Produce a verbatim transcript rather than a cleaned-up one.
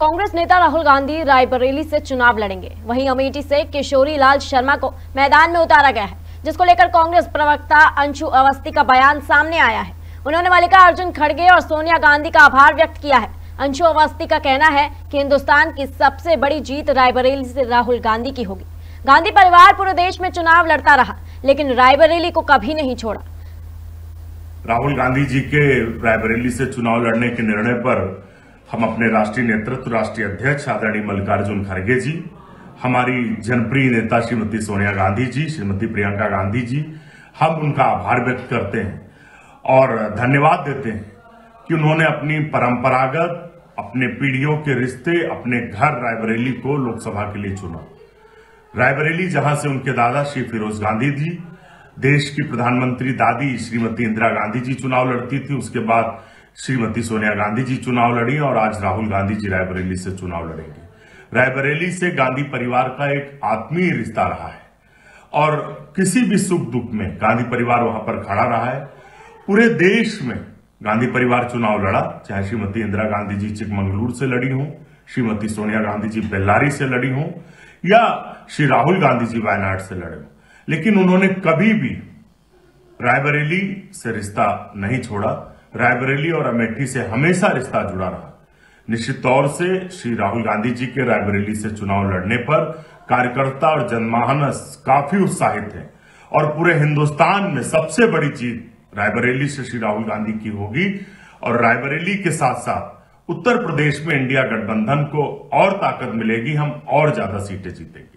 कांग्रेस नेता राहुल गांधी रायबरेली से चुनाव लड़ेंगे। वहीं अमेठी से किशोरी लाल शर्मा को मैदान में उतारा गया है, जिसको लेकर कांग्रेस प्रवक्ता अंशु अवस्थी का बयान सामने आया है। उन्होंने मल्लिकार्जुन खड़गे और सोनिया गांधी का आभार व्यक्त किया है। अंशु अवस्थी का कहना है कि हिंदुस्तान की सबसे बड़ी जीत रायबरेली से राहुल गांधी की होगी। गांधी परिवार पूरे देश में चुनाव लड़ता रहा, लेकिन रायबरेली को कभी नहीं छोड़ा। राहुल गांधी जी के रायबरेली से चुनाव लड़ने के निर्णय पर हम अपने राष्ट्रीय नेतृत्व, राष्ट्रीय अध्यक्ष आदरणीय मल्लिकार्जुन खड़गे जी, हमारी जनप्रिय नेता श्रीमती सोनिया गांधी जी, श्रीमती प्रियंका गांधी जी, हम उनका आभार व्यक्त करते हैं और धन्यवाद देते हैं कि उन्होंने अपनी परंपरागत, अपने पीढ़ियों के रिश्ते, अपने घर रायबरेली को लोकसभा के लिए चुना। रायबरेली जहां से उनके दादा श्री फिरोज गांधी जी, देश की प्रधानमंत्री दादी श्रीमती इंदिरा गांधी जी चुनाव लड़ती थी, उसके बाद श्रीमती सोनिया गांधी जी चुनाव लड़ी और आज राहुल गांधी जी रायबरेली से चुनाव लड़ेंगे। रायबरेली से गांधी परिवार का एक आत्मीय रिश्ता रहा है और किसी भी सुख दुख में गांधी परिवार वहां पर खड़ा रहा है। पूरे देश में गांधी परिवार चुनाव लड़ा, चाहे श्रीमती इंदिरा गांधी जी चिकमंगलुरु से लड़ी हों, श्रीमती सोनिया गांधी जी बेल्लारी से लड़ी हों या श्री राहुल गांधी जी वायनाड से लड़े हों, लेकिन उन्होंने कभी भी रायबरेली से रिश्ता नहीं छोड़ा। रायबरेली और अमेठी से हमेशा रिश्ता जुड़ा रहा। निश्चित तौर से श्री राहुल गांधी जी के रायबरेली से चुनाव लड़ने पर कार्यकर्ता और जनमानस काफी उत्साहित है और पूरे हिंदुस्तान में सबसे बड़ी जीत रायबरेली से श्री राहुल गांधी की होगी और रायबरेली के साथ साथ उत्तर प्रदेश में इंडिया गठबंधन को और ताकत मिलेगी, हम और ज्यादा सीटें जीतेंगे।